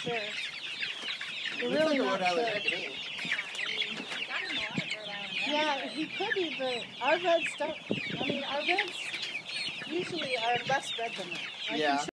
sure. We're Looks really like a not Rhode Island sure. red to me. Yeah, he could be, but our reds don't. I mean, our reds usually are less red than that. I can Yeah. show